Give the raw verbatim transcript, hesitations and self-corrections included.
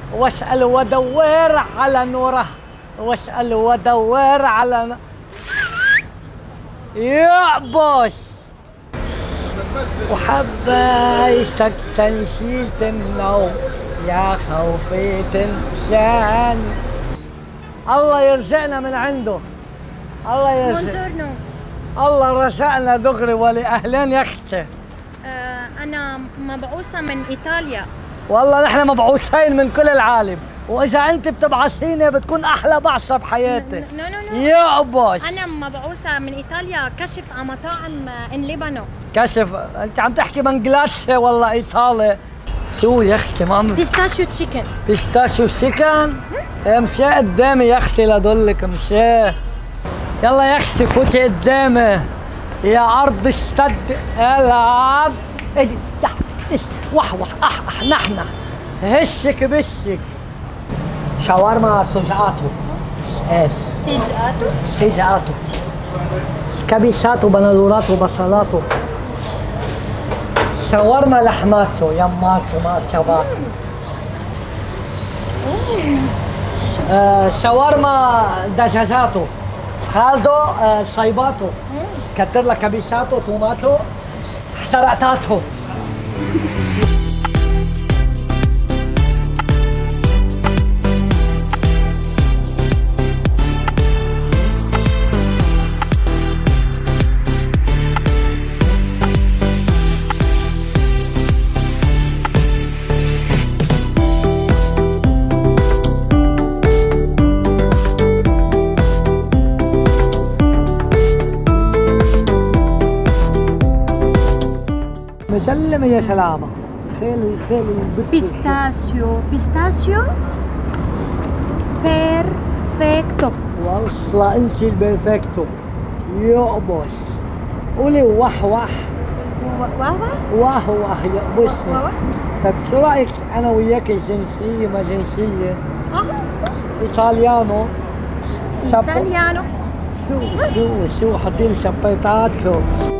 واسأل وادور على نوره، واسأل وادور على ن... يعبس وحبايشك تنشيل النوم يا خوفي تنسان. الله يرزقنا من عنده، الله يرزق. الله رزقنا دغري ولأهلين يا اختي. آه أنا مبعوثة من إيطاليا. والله نحن مبعوثين من كل العالم، وإذا أنت بتبعثيني بتكون أحلى بعثة بحياتي. نو نو نو يعبس. أنا مبعوثة من إيطاليا كشف على مطاعم إن ليبانو. كشف؟ أنت عم تحكي بنجلاديش والله إيطالي. شو يا أختي ما عم بيستاشيو تشيكن. بيستاشيو تشيكن؟ امشي قدامي يا أختي لدلك امشي. يلا يا أختي فوتي قدامي يا عرض اشتد العب. اجي تحت وح وح اح اح نحنح هشك بشك. شاورما سجعاتو. ايش؟ سجعاتو؟ سجعاتو. كبيساتو بندوراتو بصلاتو. شاورما لحماتو يماتو ما شباتو. آه شاورما دجاجاتو. خالدو آه صيباتو. كتر لك كبيساتو توماتو احترقتاتو. مسلمة يا سلامة. خيل خيل بيستاشيو بيستاشيو بيرفكتو. والله انت البيرفكتو. يعبس. قولي وح وح. وح وح وح يعبس. طيب شو رايك انا وياك جنسية ما جنسية؟ اه ايطاليانو. ايطاليانو. شو شو شو حطيلي شابيتاتو.